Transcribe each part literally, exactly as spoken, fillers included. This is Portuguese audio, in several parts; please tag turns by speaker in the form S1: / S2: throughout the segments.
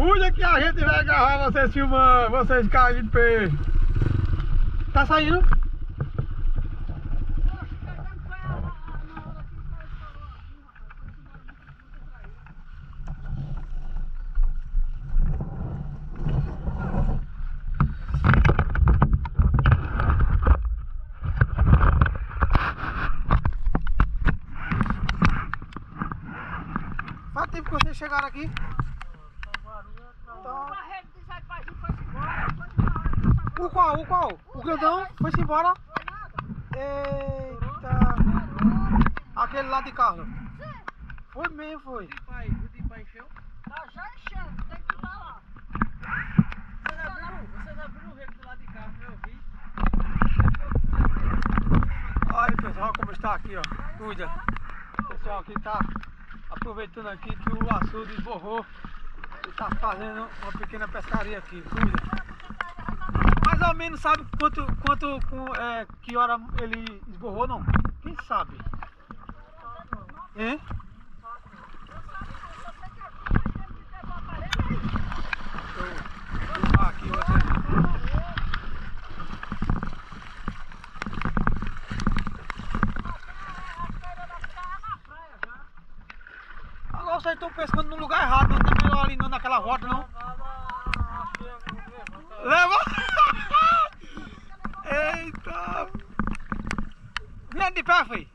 S1: Cuida que a gente vai agarrar vocês filmando, vocês caindo de peixe. Tá saindo? Faz tempo que vocês chegaram aqui? O qual? O qual? O grandão foi-se embora? Eita! Aquele lá de Carlos? Foi mesmo, foi.
S2: O de pai encheu?
S3: Tá já enchendo, tem que ir lá.
S2: Vocês abriram, vocês abriram o rego do lado de Carlos, eu vi.
S1: Olha pessoal como está aqui, ó. Cuida. O pessoal aqui tá aproveitando aqui que o açude esborrou e tá fazendo uma pequena pescaria aqui. Cuida. Mais ou menos sabe quanto, quanto com, é, que hora ele esborrou, não? Quem sabe? Hein? Deixa eu filmar aqui vocês. Agora vocês estão pescando no lugar errado, não é melhor ali não, naquela rota não. Leva! Eita! Vem de pé, filho!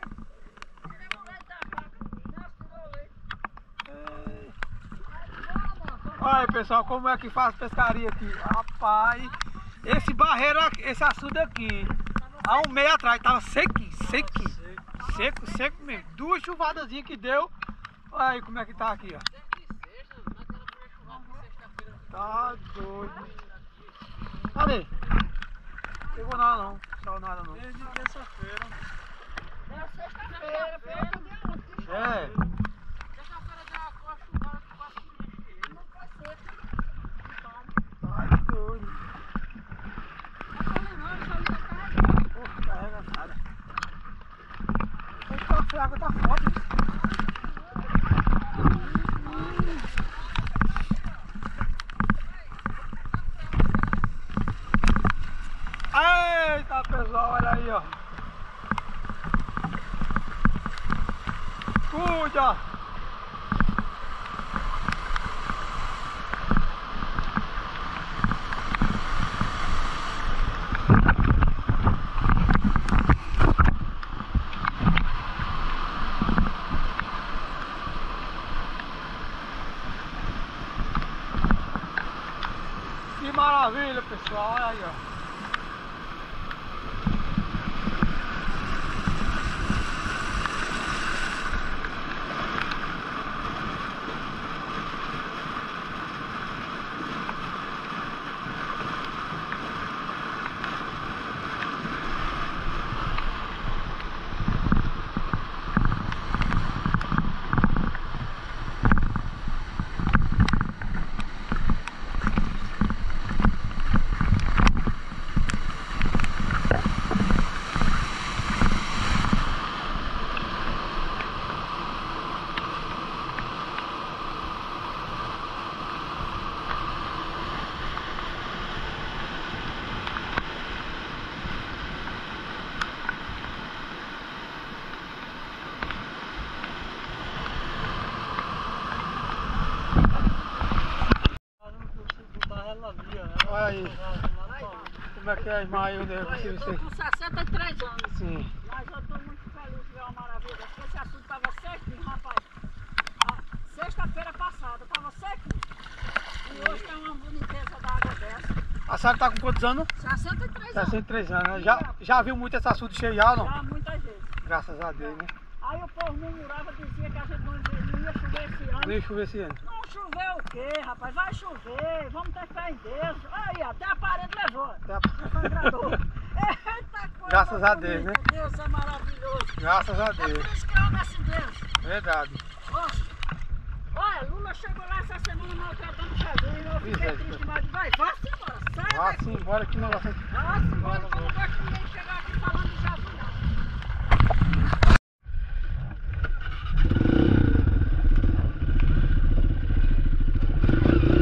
S1: Olha aí, pessoal, como é que faz pescaria aqui. Rapaz, esse barreiro, esse açude aqui, há um mês atrás, tava sequinho, sequinho. Seco, seco mesmo. Duas chuvadazinhas que deu. Olha aí como é que tá aqui, ó. Tá doido. Cadê? Pegou nada não, saiu nada não.
S2: Desde terça-feira.
S3: É sexta-feira, foi outro dia antes.
S1: É.
S2: Terça-feira deu uma coa chuvada que quase que
S3: Não foi seca.
S1: Tá doido.
S3: Não, isso ali tá carregado.
S1: Pô, carrega nada. A água tá forte. Eita pessoal, olha aí, ó. Cuida! Que maravilha, pessoal, olha aí, ó. Olha aí, como é que é, Ismael?
S3: Eu tô com sessenta e três anos.
S1: Sim.
S3: Mas eu tô muito feliz de ver uma maravilha. Esse assunto tava sequinho, rapaz. A sexta-feira passada tava sequinho. E hoje tem uma boniteza da água dessa.
S1: A senhora tá com quantos anos?
S3: sessenta e três anos.
S1: sessenta e três anos, né? Já, já viu muito esse açude cheio já, não?
S3: Já muitas vezes.
S1: Graças a Deus, né?
S3: Aí o povo murmurava, dizia que a gente não não ia chover esse ano.
S1: Nem chover esse ano.
S3: Não chover o quê, rapaz? Vai chover, vamos ter fé em Deus. Aí, até a parede levou.
S1: Até a...
S3: Sangrador. Eita coisa.
S1: Graças a Deus, né?
S3: Deus é maravilhoso.
S1: Graças a
S3: É
S1: Deus.
S3: por isso que eu amo esse Deus.
S1: Verdade.
S3: Nossa. Olha, Lula chegou lá essa semana maltratando Jesus. Eu fiquei
S1: Isso aí,
S3: triste, mas vai, vá-se embora. Sai
S1: Vá
S3: daqui.
S1: sim, bora que negócio aqui.
S3: Vá-se embora, que eu não gosto de ninguém chegar aqui falando de Jesus, não.
S1: Thank you.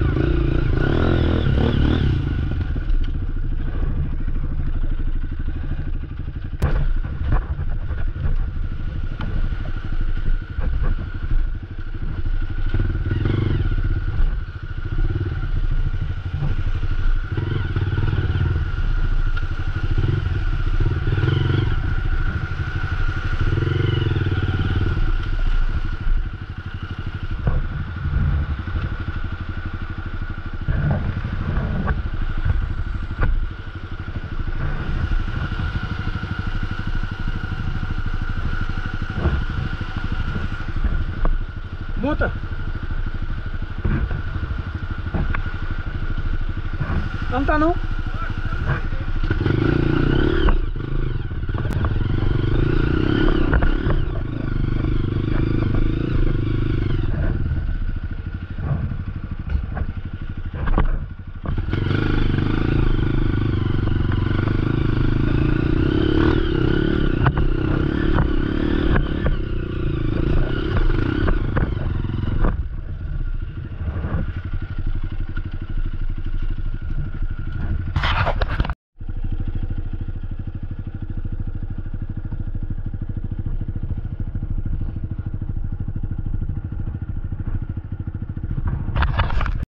S1: Escuta. Não tá não.